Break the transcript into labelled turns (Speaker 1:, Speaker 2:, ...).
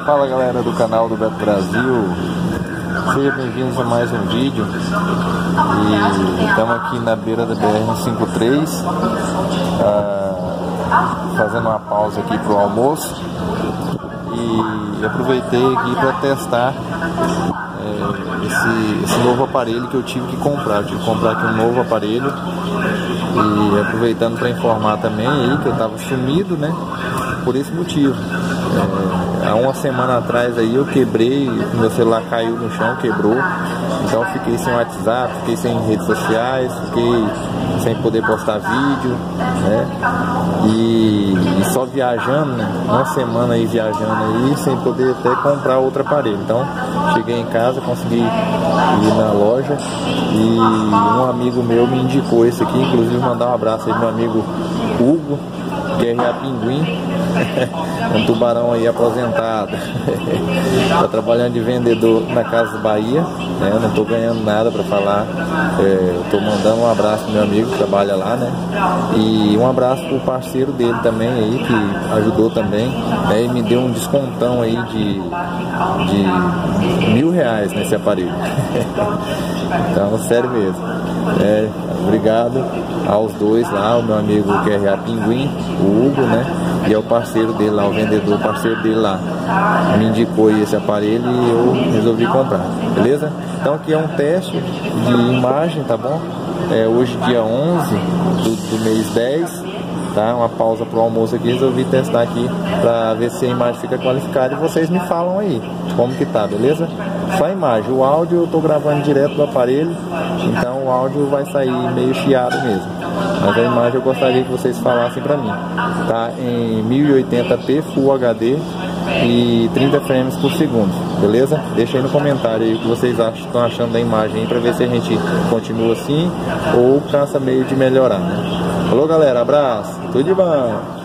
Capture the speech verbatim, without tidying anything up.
Speaker 1: Fala galera do canal do Beto Brasil, sejam bem-vindos a mais um vídeo. E estamos aqui na beira da B R cinquenta e três, uh, fazendo uma pausa aqui para o almoço. E aproveitei aqui para testar é, esse, esse novo aparelho que eu tive que comprar. Eu tive que comprar aqui um novo aparelho. E aproveitando para informar também aí que eu estava sumido, né? Por esse motivo. É, há uma semana atrás aí eu quebrei, meu celular caiu no chão, quebrou. Então eu fiquei sem WhatsApp, fiquei sem redes sociais, fiquei sem poder postar vídeo, né? E, e só viajando, né? Uma semana aí viajando aí, sem poder até comprar outro aparelho. Então cheguei em casa, consegui ir na loja e um amigo meu me indicou esse aqui, inclusive mandar um abraço aí pro meu amigo Hugo, que é Pinguim, um tubarão aí aposentado. Tá trabalhando de vendedor na Casa Bahia, né? Eu não tô ganhando nada para falar. É, eu tô mandando um abraço pro meu amigo que trabalha lá, né? E um abraço pro parceiro dele também aí, que ajudou também, né? E me deu um descontão aí de, de mil reais nesse aparelho. Então, sério mesmo. É, obrigado aos dois lá, o meu amigo que é Pinguim, o Hugo, né? E é o parceiro dele lá, o vendedor parceiro dele lá. Me indicou esse aparelho e eu resolvi comprar, beleza? Então aqui é um teste de imagem, tá bom? É, hoje dia onze do, do mês dez, tá? Uma pausa pro almoço aqui, resolvi testar aqui pra ver se a imagem fica qualificada e vocês me falam aí como que tá, beleza? Só a imagem, o áudio eu tô gravando direto do aparelho, então o áudio vai sair meio chiado mesmo. Mas a imagem eu gostaria que vocês falassem pra mim. Tá em mil e oitenta p Full H D e trinta frames por segundo, beleza? Deixa aí no comentário aí o que vocês acham, estão achando da imagem aí, pra ver se a gente continua assim ou cansa meio de melhorar, né? Falou galera, abraço, tudo de bom!